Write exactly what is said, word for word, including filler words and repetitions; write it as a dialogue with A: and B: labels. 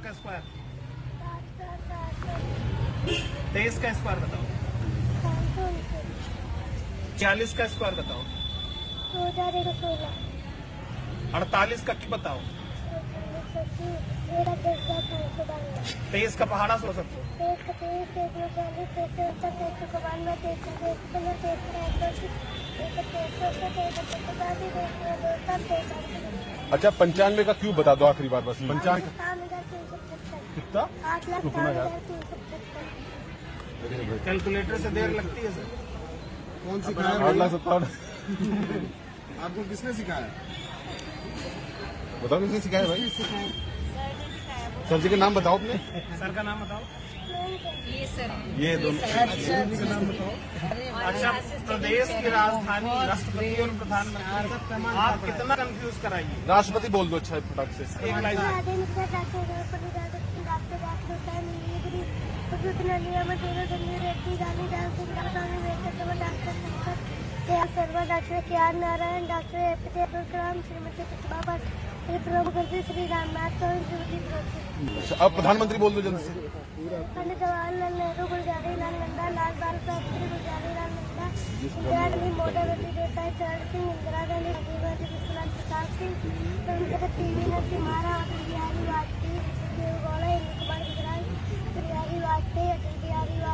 A: का स्क्वायर, तेईस का स्क्वायर बताओ, चालीस का स्क्वायर बताओ, अड़तालीस का क्यूब बताओ, तेईस का पहाड़ा सोच सकते हो।
B: अच्छा, पंचानवे का क्यूब बता दो आखिरी बार बस। पंचानवे कितना? रुकना यार,
A: कैलकुलेटर से देर लगती है सर।
C: कौन सिखाया?
B: आठ लाख सत्तावन।
C: आपको किसने सिखाया?
B: बताओ किसने सिखाया भाई? सर जी का नाम बताओ अपने।
A: सर का नाम बताओ।
D: ये सर
B: ये दोनों
A: का नाम बताओ। अच्छा, प्रदेश की राजधानी, राष्ट्रपति और प्रधानमंत्री, आप कितना कंफ्यूज कराइए।
B: राष्ट्रपति बोल दो अच्छा फटाक से।
A: एक लाइन
E: सर्वा doctor K R Narayan, doctor A P J Abdul Kalam, Shrimati Pratibha Patil, प्रमुख मंत्री श्री रामनाथ कोविंद, श्रीमती
B: अच्छा, अब प्रधानमंत्री बोल दो जल्दी से।
E: पंडित जवाहरलाल नेहरू, गुलजारी लाल नंदा, लाल बहादुर शास्त्री, गुलजारी लाल नंदा, इंदिरा गांधी, मोटावती देसाई, चरण सिंह, इंदिरा गांधी, राजीव गांधी, विश्वनाथ प्रसाद सिंह, टीवी नरसिम्हा, अटल बिहारी वाजपेयी, देवगौड़ा, इंद्र कुमार गुजराल, बिहारी वाजपेयी, अटल बिहारी